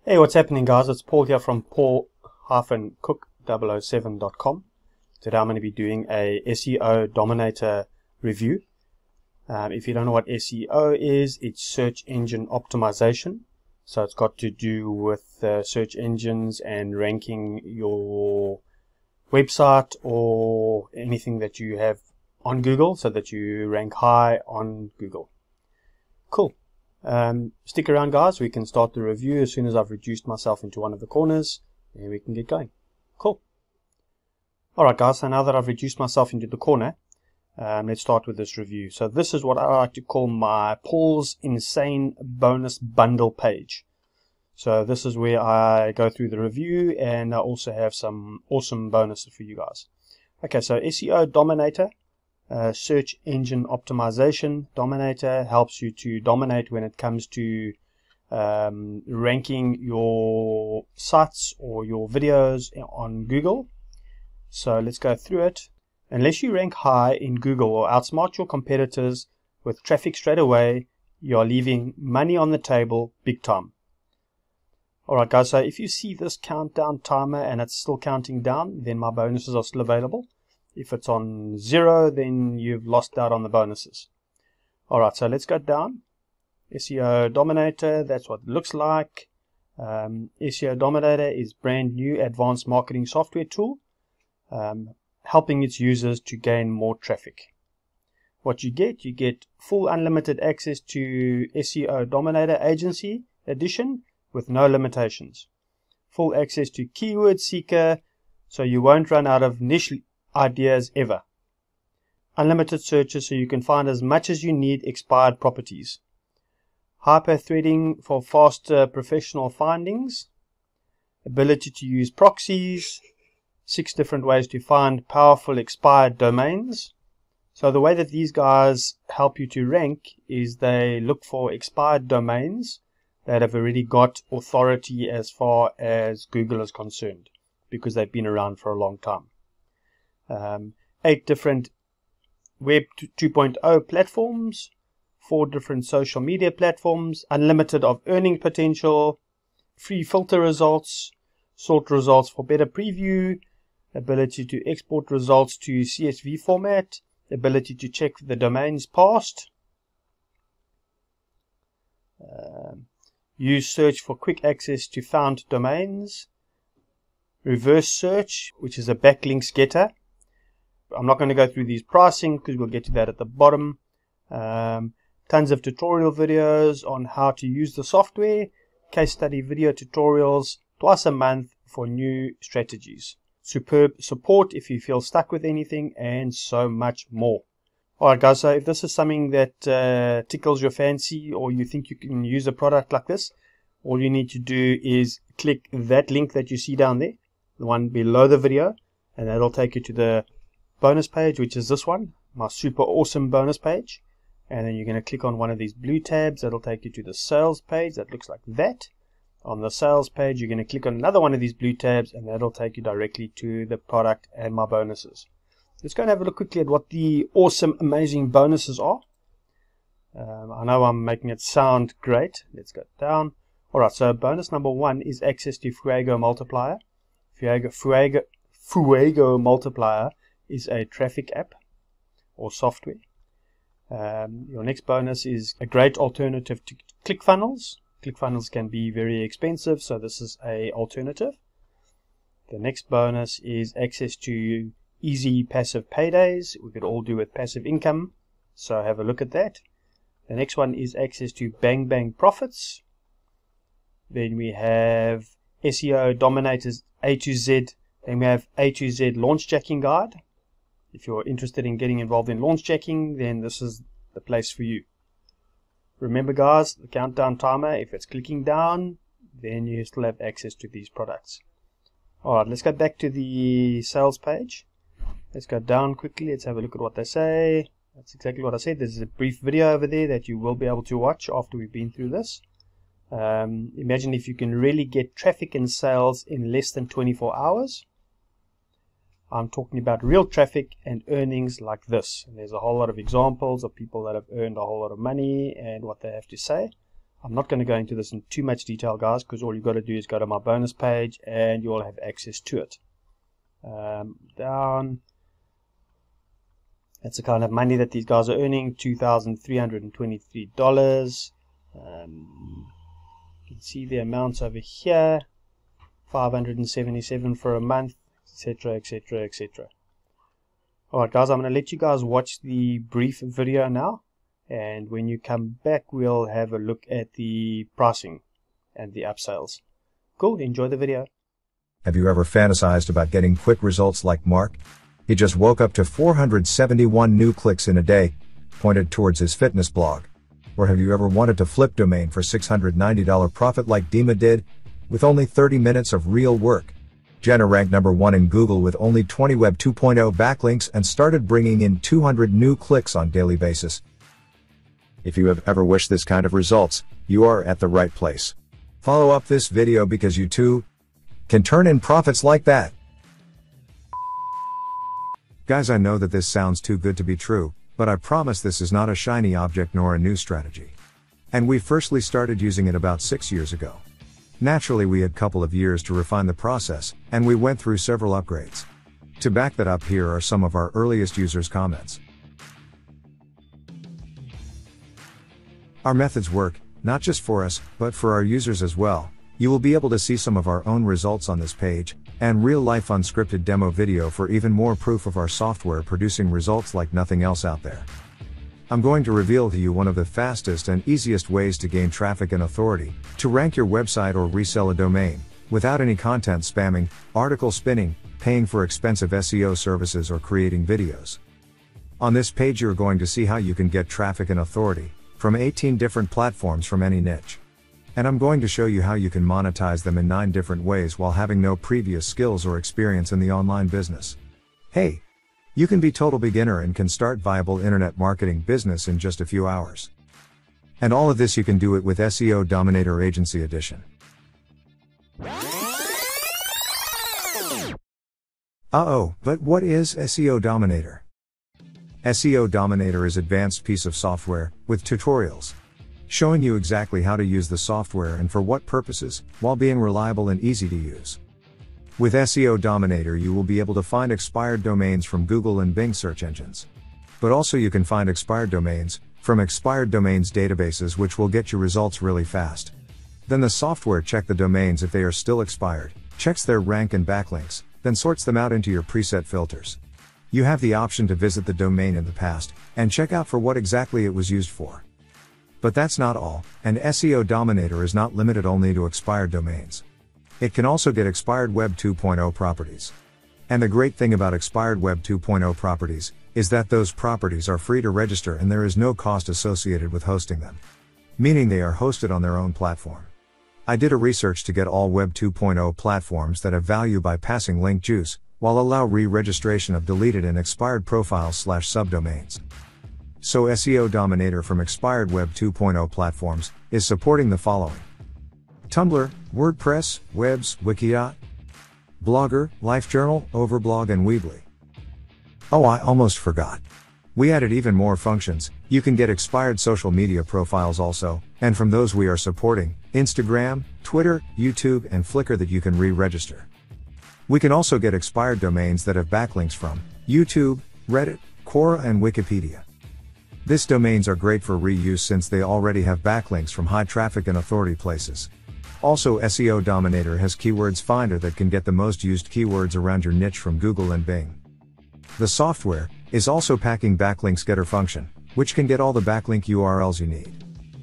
Hey, what's happening, guys? It's Paul here from paul-cook007.com. Today I'm going to be doing a SEO Dominator review. If you don't know what SEO is, it's search engine optimization. So it's got to do with search engines and ranking your website or anything that you have on Google so that you rank high on Google. Cool. Stick around, guys. We can start the review as soon as I've reduced myself into one of the corners, and we can get going. Cool. Alright, guys, so now that I've reduced myself into the corner, let's start with this review. So this is what I like to call my Paul's Insane Bonus Bundle page. So this is where I go through the review, and I also have some awesome bonuses for you guys. Okay, so SEO Dominator. Search engine optimization. Dominator helps you to dominate when it comes to ranking your sites or your videos on Google. So let's go through it. Unless you rank high in Google or outsmart your competitors with traffic straight away, you are leaving money on the table big time. Alright, guys, so if you see this countdown timer and it's still counting down, then my bonuses are still available. If it's on 0, then you've lost out on the bonuses. Alright, so let's go down. SEO Dominator, that's what it looks like. SEO Dominator is brand new advanced marketing software tool, helping its users to gain more traffic. What you get full unlimited access to SEO Dominator Agency Edition with no limitations. Full access to Keyword Seeker, so you won't run out of niche ideas ever. Unlimited searches so you can find as much as you need expired properties. Hyper threading for faster professional findings. Ability to use proxies. 6 different ways to find powerful expired domains. So the way that these guys help you to rank is they look for expired domains that have already got authority as far as Google is concerned, because they've been around for a long time. 8 different Web 2.0 platforms, 4 different social media platforms, unlimited of earning potential, free filter results, sort results for better preview, ability to export results to CSV format, ability to check the domains past, use search for quick access to found domains, reverse search, which is a backlinks getter. I'm not going to go through these pricing because we'll get to that at the bottom. Tons of tutorial videos on how to use the software, case study video tutorials twice a month for new strategies. Superb support if you feel stuck with anything, and so much more. Alright, guys, so if this is something that tickles your fancy, or you think you can use a product like this, all you need to do is click that link that you see down there, the one below the video, and that'll take you to the bonus page, which is this one, my super awesome bonus page. And then you're going to click on one of these blue tabs. That'll take you to the sales page that looks like that. On the sales page, you're going to click on another one of these blue tabs, and that'll take you directly to the product and my bonuses. Let's go and have a look quickly at what the awesome, amazing bonuses are. I know I'm making it sound great. Let's go down. Alright, so bonus number 1 is access to Fuego Multiplier. Fuego Multiplier is a traffic app or software. Your next bonus is a great alternative to ClickFunnels. ClickFunnels can be very expensive, so this is an alternative. The next bonus is access to easy passive paydays. We could all do with passive income, so have a look at that. The next one is access to Bang Bang Profits. Then we have SEO Dominators A to Z. Then we have A to Z Launch Jacking Guide. If you're interested in getting involved in launch jacking, then this is the place for you. Remember, guys, the countdown timer, if it's clicking down, then you still have access to these products. Alright, let's go back to the sales page. Let's go down quickly. Let's have a look at what they say. That's exactly what I said. There's a brief video over there that you will be able to watch after we've been through this. Imagine if you can really get traffic and sales in less than 24 hours. I'm talking about real traffic and earnings like this. And there's a whole lot of examples of people that have earned a whole lot of money and what they have to say. I'm not going to go into this in too much detail, guys, because all you've got to do is go to my bonus page and you will have access to it. Down. That's the kind of money that these guys are earning, $2,323. You can see the amounts over here, 577 for a month, etc, etc, etc. Alright guys, I'm going to let you guys watch the brief video now, and when you come back we'll have a look at the pricing and the upsells. Cool, enjoy the video. Have you ever fantasized about getting quick results like Mark? He just woke up to 471 new clicks in a day, pointed towards his fitness blog. Or have you ever wanted to flip domain for $690 profit like Dima did, with only 30 minutes of real work? Jenna ranked #1 in Google with only 20 Web 2.0 backlinks and started bringing in 200 new clicks on daily basis. If you have ever wished this kind of results, you are at the right place. Follow up this video because you too can turn in profits like that. Guys, I know that this sounds too good to be true, but I promise this is not a shiny object nor a new strategy. And we firstly started using it about 6 years ago. Naturally, we had a couple of years to refine the process, and we went through several upgrades. To back that up, here are some of our earliest users' comments. Our methods work, not just for us, but for our users as well. You will be able to see some of our own results on this page, and real-life unscripted demo video for even more proof of our software producing results like nothing else out there. I'm going to reveal to you one of the fastest and easiest ways to gain traffic and authority, to rank your website or resell a domain, without any content spamming, article spinning, paying for expensive SEO services or creating videos. On this page you're going to see how you can get traffic and authority, from 18 different platforms from any niche. And I'm going to show you how you can monetize them in 9 different ways while having no previous skills or experience in the online business. Hey! You can be total beginner and can start viable internet marketing business in just a few hours. And all of this you can do it with SEO Dominator Agency Edition. But what is SEO Dominator? SEO Dominator is an advanced piece of software, with tutorials, showing you exactly how to use the software and for what purposes, while being reliable and easy to use. With SEO Dominator you will be able to find expired domains from Google and Bing search engines. But also you can find expired domains from expired domains databases, which will get you results really fast. Then the software checks the domains if they are still expired, checks their rank and backlinks, then sorts them out into your preset filters. You have the option to visit the domain in the past, and check out for what exactly it was used for. But that's not all, and SEO Dominator is not limited only to expired domains. It can also get expired Web 2.0 properties. And the great thing about expired Web 2.0 properties is that those properties are free to register and there is no cost associated with hosting them. Meaning they are hosted on their own platform. I did a research to get all Web 2.0 platforms that have value by passing link juice, while allow re-registration of deleted and expired profiles/subdomains. So SEO Dominator from expired Web 2.0 platforms is supporting the following: Tumblr, WordPress, Webs, Wikidot, Blogger, LifeJournal, Overblog and Weebly. Oh, I almost forgot. We added even more functions. You can get expired social media profiles also, and from those we are supporting Instagram, Twitter, YouTube and Flickr that you can re-register. We can also get expired domains that have backlinks from YouTube, Reddit, Quora and Wikipedia. These domains are great for reuse since they already have backlinks from high traffic and authority places. Also, SEO Dominator has Keywords Finder that can get the most used keywords around your niche from Google and Bing. The software is also packing backlinks getter function, which can get all the backlink URLs you need.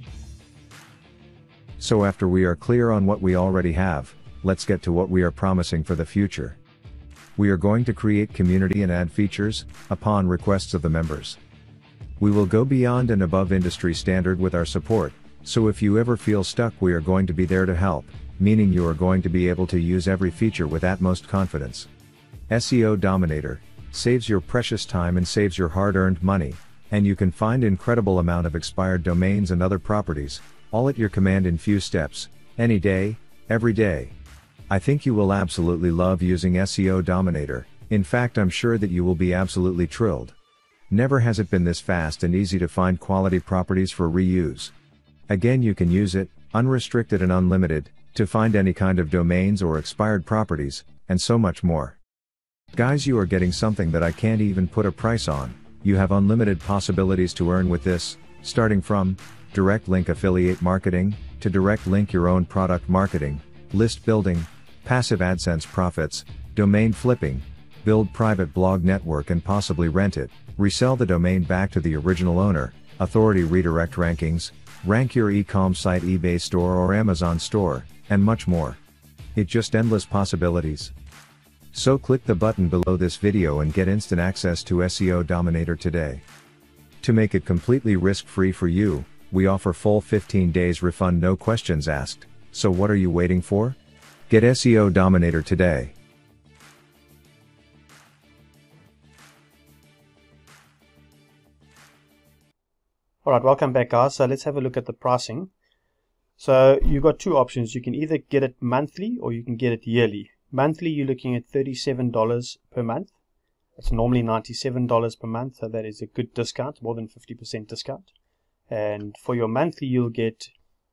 So after we are clear on what we already have, let's get to what we are promising for the future. We are going to create community and add features upon requests of the members. We will go beyond and above industry standard with our support, so if you ever feel stuck we are going to be there to help, meaning you are going to be able to use every feature with utmost confidence. SEO Dominator saves your precious time and saves your hard-earned money, and you can find incredible amount of expired domains and other properties, all at your command in few steps, any day, every day. I think you will absolutely love using SEO Dominator. In fact, I'm sure that you will be absolutely thrilled. Never has it been this fast and easy to find quality properties for reuse. Again, you can use it, unrestricted and unlimited, to find any kind of domains or expired properties, and so much more. Guys, you are getting something that I can't even put a price on. You have unlimited possibilities to earn with this, starting from direct link affiliate marketing, to direct link your own product marketing, list building, passive AdSense profits, domain flipping, build private blog network and possibly rent it, resell the domain back to the original owner, authority redirect rankings, rank your e-com site eBay store or Amazon store, and much more. It's just endless possibilities. So click the button below this video and get instant access to SEO Dominator today. To make it completely risk-free for you, we offer full 15 days refund, no questions asked. So what are you waiting for? Get SEO Dominator today. Alright, welcome back guys. So let's have a look at the pricing. So you've got two options. You can either get it monthly or you can get it yearly. Monthly, you're looking at $37 per month. It's normally $97 per month, so that is a good discount, more than 50% discount. And for your monthly, you'll get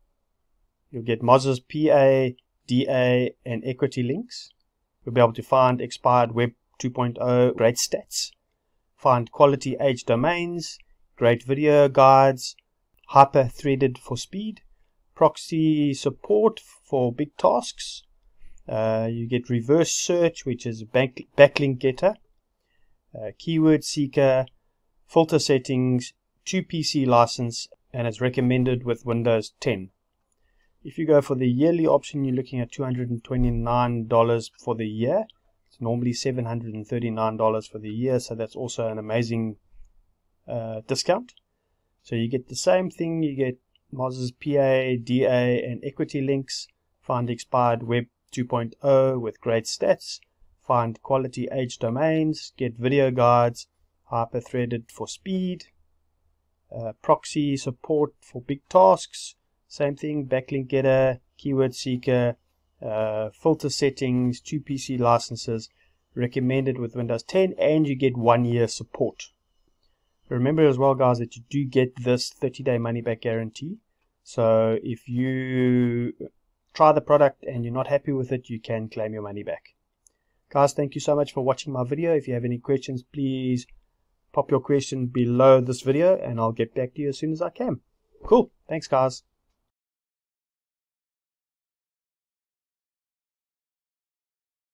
Moz's PA, DA, and equity links. You'll be able to find expired Web 2.0 great stats, find quality age domains, great video guides, hyper-threaded for speed, proxy support for big tasks. You get reverse search, which is backlink getter, keyword seeker, filter settings, 2 PC license, and it's recommended with Windows 10. If you go for the yearly option, you're looking at $229 for the year. It's normally $739 for the year, so that's also an amazing discount. So you get the same thing. You get Moz's PA, DA, and equity links, find expired Web 2.0 with great stats, find quality age domains, get video guides, hyper-threaded for speed, proxy support for big tasks, same thing, backlink getter, keyword seeker, filter settings, 2 PC licenses, recommended with Windows 10, and you get 1 year support. Remember as well guys that you do get this 30-day money-back guarantee. So if you try the product and you're not happy with it, you can claim your money back. Guys, thank you so much for watching my video. If you have any questions, please pop your question below this video and I'll get back to you as soon as I can. Cool. Thanks guys.